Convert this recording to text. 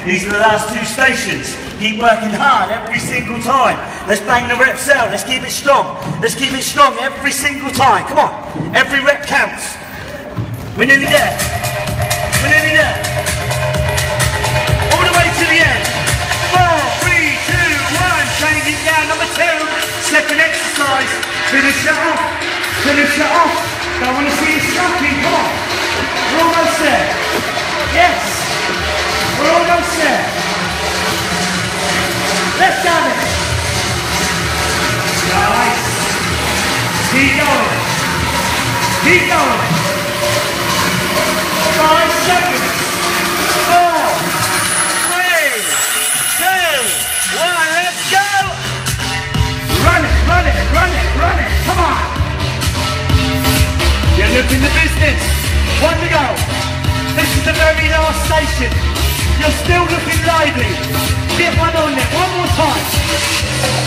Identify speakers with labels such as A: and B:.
A: These are the last 2 stations. Keep working hard every single time. Let's bang the reps out. Let's keep it strong. Let's keep it strong every single time. Come on. Every rep counts. We're nearly there. We're nearly there. All the way to the end. 4, 3, 2, 1. Change it down. Number 2. Second exercise. Finish it off. Finish it off. Don't want to see you stopping. Come on. We're almost there. Yes. We're almost there. Let's go then. Nice. Keep going. Keep going. 5 seconds. 4, 3, 2, 1. Let's go. Run it, run it, run it, run it. Come on. You're looking the business. 1 to go. This is the very last station. You're still looking lively. Get one on there. One more time.